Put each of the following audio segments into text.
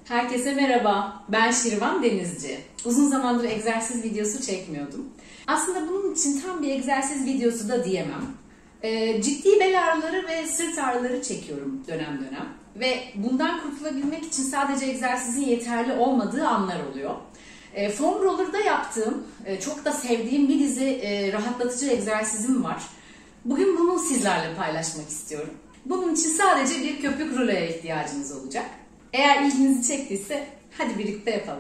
Herkese merhaba, ben Şirvan Denizci. Uzun zamandır egzersiz videosu çekmiyordum. Aslında bunun için tam bir egzersiz videosu da diyemem. Ciddi bel ağrıları ve sırt ağrıları çekiyorum dönem dönem. Ve bundan kurtulabilmek için sadece egzersizin yeterli olmadığı anlar oluyor. Foam roller'da yaptığım, çok da sevdiğim bir dizi rahatlatıcı egzersizim var. Bugün bunu sizlerle paylaşmak istiyorum. Bunun için sadece bir köpük ruloya ihtiyacınız olacak. Eğer ilginizi çektiyse hadi birlikte yapalım.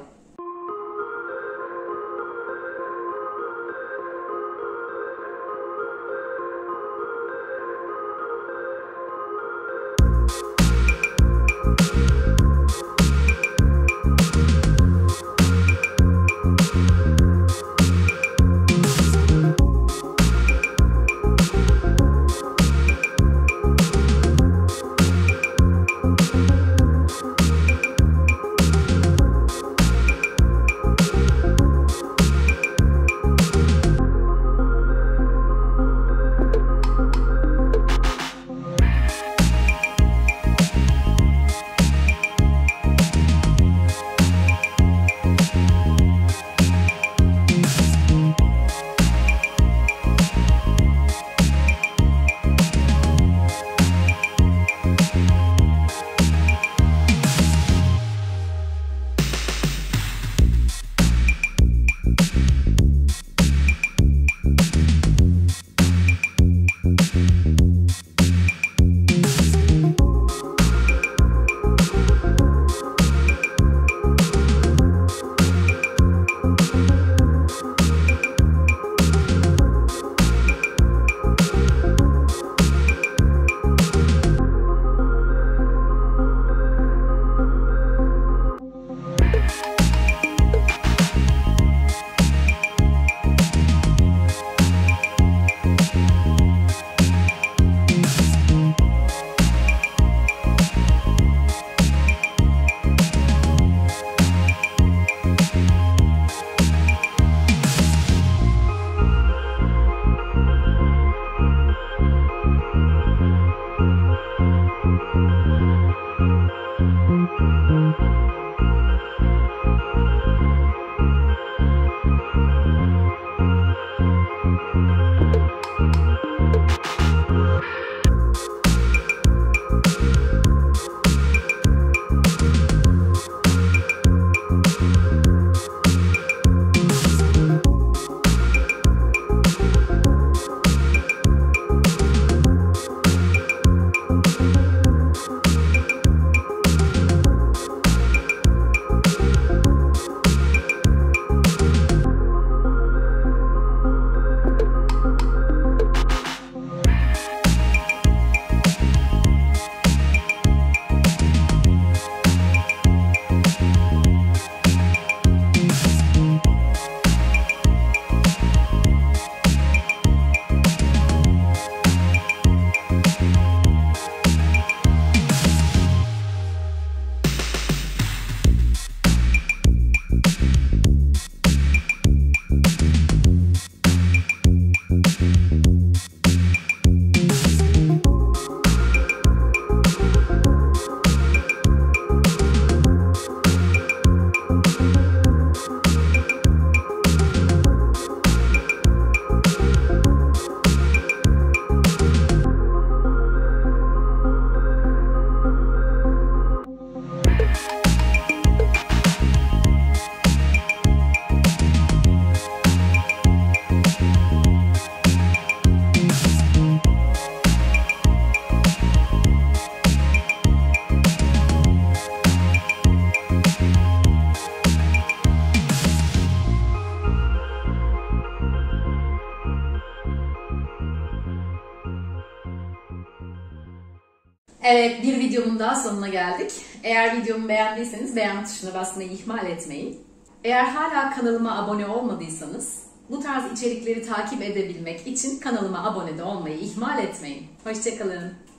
Evet, bir videomun daha sonuna geldik. Eğer videomu beğendiyseniz beğen tuşuna basmayı ihmal etmeyin. Eğer hala kanalıma abone olmadıysanız bu tarz içerikleri takip edebilmek için kanalıma abone de olmayı ihmal etmeyin. Hoşça kalın.